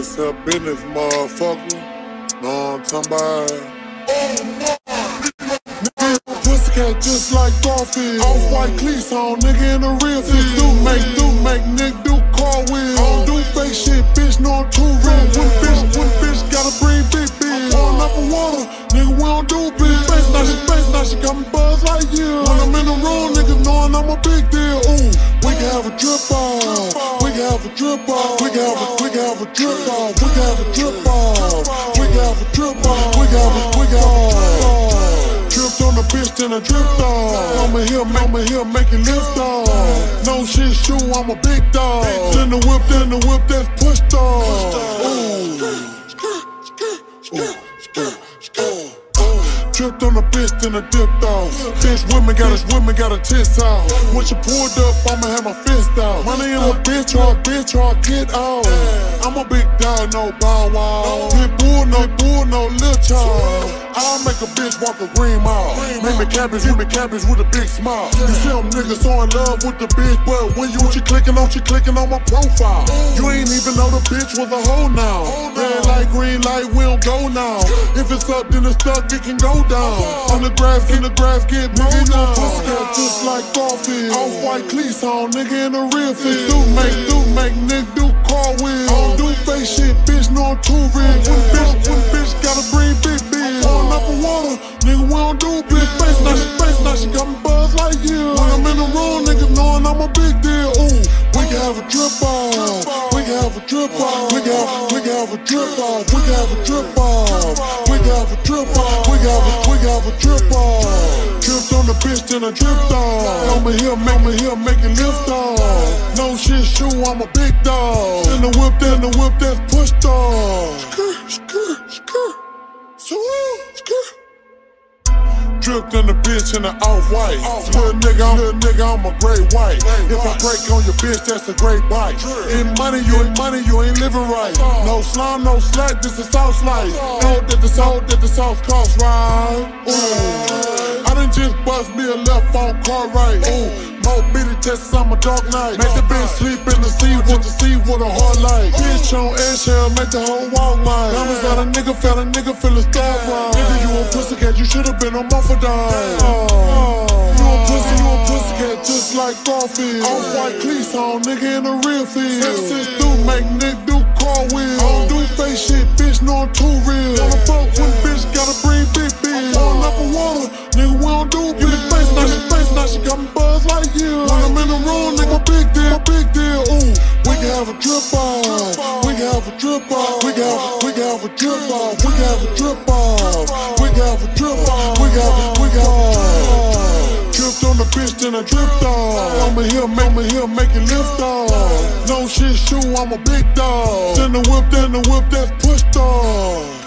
It's a business, motherfucker. Know what I'm talking about? Pussycat just like Garfield. Off-white cleats on, nigga in the real field. Do make, nigga do car wheel. Don't do fake shit, bitch, no I'm too real. When bitch gotta bring big bitch. Pouring up in water, nigga we don't do bitch. Face, now she got me buzz like you. When I'm in the room, niggas knowing I'm a big deal. Ooh, we can have a drip off. We can have a drip off. We can have a drip off. We can have a drip off. We can have a drip off. We can have a dripped on the bitch, then I dripped off. I'ma here, make it lift off. No shit shoe, I'm a big dog. Then the whip, that's pushed off. Dripped on the bitch, then I dipped off. Bitch, women got a tits out. When she pulled up, I'ma have my fist out. Money in a bitch, or get out. I'm a big dog, no bow wow. Big bull, no little child. I'll make a bitch walk a green mile. Make me cabbage with a big smile. You see them niggas so in love with the bitch, but when you clicking on my profile. You ain't even know the bitch was a hoe now. Red light, green light, we don't go now. If it's up, then it's stuck, it can go down. On the grass, get moved down. Pussycat just like Garfield. Off-white cleats on, nigga in the real field. Do make, nigga do car wheel. Don't do fake shit, bitch, no I'm too real. When bitch gotta bring big bitch. Pouring up in water, nigga we don't do bitch. Face, now she got me buzz like you. When I'm in the room, niggas knowing I'm a big deal. Ooh, we can have a drip off. We can have a drip off. We can have a drip off. We can have a drip off. We can have a drip off. We can have a drip off. Dripped on the bitch, then I dripped off. I'ma here, make it lift off. No shit shoe, I'm a big dog. Then the whip, that's pushed off. Dripped in the bitch in the off-white. Little nigga, I'm a great white. If I break on your bitch, that's a great bite. In money, you ain't living right. No slime, no slack, this is sauce life. Know that the sauce cost right. Ooh, I done just bust me a left phone car right. Ooh, more bitty tests, I'm a dark night. Make the bitch sleep in the sea with a hard light. Bitch on eggshell, make the whole walk line. Diamonds got a nigga feelin' star right. Nigga, you a pussycat, you should've been on Morphodine. You a pussycat just like Garfield. Off-white cleats on, nigga in the real field. Since do make, nigga do car wheel. Don't do fake shit, bitch, no I'm too real. Wanna fuck when bitch gotta bring big bitch. Pouring up in water, nigga we don't do bitch. Face, now she got me buzz like you. When I'm in the room, nigga big deal. Ooh, we can have a drip off. We can have a drip off. We can have a drip off. We can have a drip off. We can have a drip off. We can have dripped on the bitch, then I dripped off. I'ma here, make it lift off. No shit shoe, I'm a big dog. Then the whip, that's pushed off.